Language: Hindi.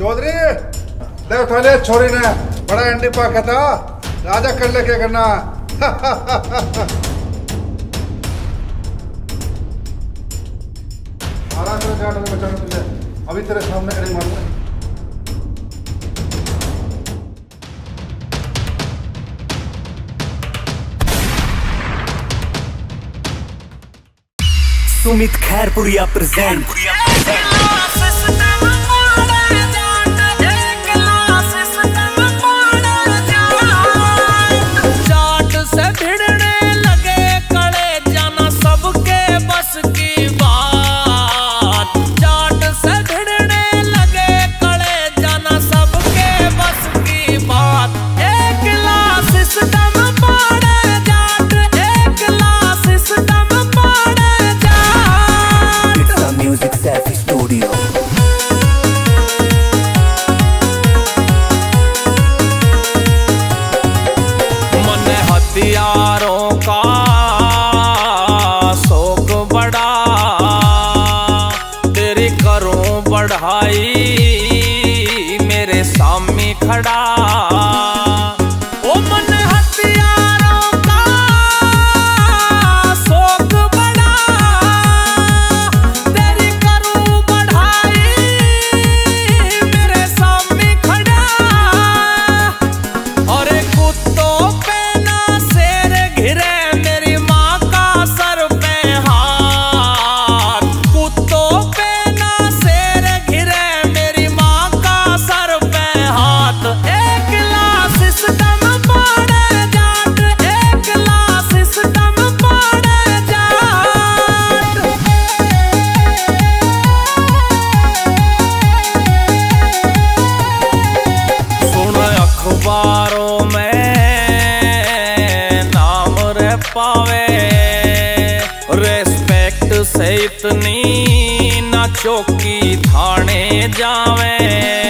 चौधरी ले उठा ले छोरी ने बड़ा अंडी पाका था राजा कर ले क्या करना। बचाना तुझे अभी तेरे सामने खड़ी मारूंगा। सुमित खैरपुरिया प्रेजेंट हथियारों का शौक बड़ा तेरी करूं बढ़ाई मेरे सामने खड़ा। अखबारों में नाम रह पावे रेस्पेक्ट से इतनी ना चौकी थाने जावे।